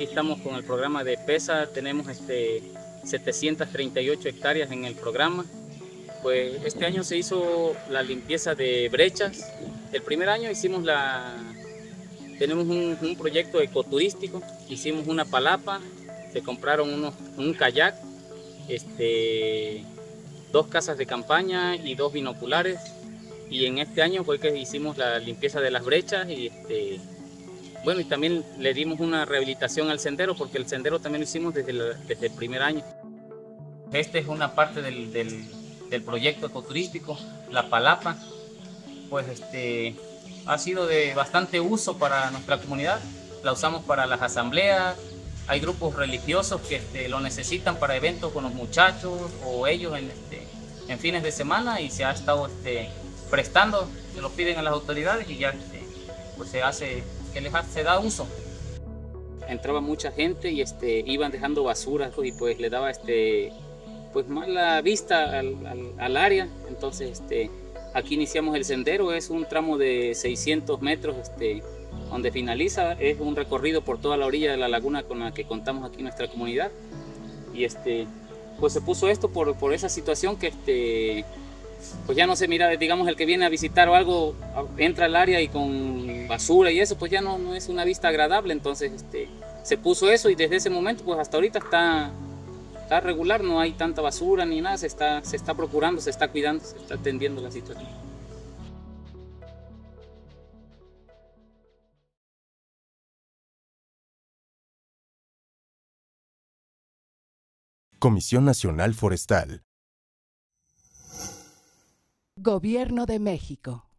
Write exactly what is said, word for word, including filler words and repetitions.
aquí estamos con el programa de PESA, tenemos este, setecientas treinta y ocho hectáreas en el programa. Pues este año se hizo la limpieza de brechas. El primer año hicimos la, tenemos un, un proyecto ecoturístico, hicimos una palapa, se compraron unos, un kayak, este, dos casas de campaña y dos binoculares. Y en este año fue que hicimos la limpieza de las brechas y este, bueno, y también le dimos una rehabilitación al sendero, porque el sendero también lo hicimos desde, la, desde el primer año. Esta es una parte del, del, del proyecto ecoturístico, la palapa, pues este, ha sido de bastante uso para nuestra comunidad. La usamos para las asambleas, hay grupos religiosos que este, lo necesitan para eventos con los muchachos o ellos en, este, en fines de semana, y se ha estado este, prestando, se lo piden a las autoridades y ya este, pues se hace, que les hace, se da uso. Entraba mucha gente y este, iban dejando basura y pues le daba este, pues mala vista al, al, al área. Entonces este, aquí iniciamos el sendero, es un tramo de seiscientos metros, este, donde finaliza, es un recorrido por toda la orilla de la laguna con la que contamos aquí en nuestra comunidad. Y este, pues se puso esto por, por esa situación que este, pues ya no se mira, digamos, el que viene a visitar o algo, entra al área y con basura y eso, pues ya no, no es una vista agradable. Entonces este, se puso eso y desde ese momento pues hasta ahorita está, está regular, no hay tanta basura ni nada, se está, se está procurando, se está cuidando, se está atendiendo la situación. Comisión Nacional Forestal. Gobierno de México.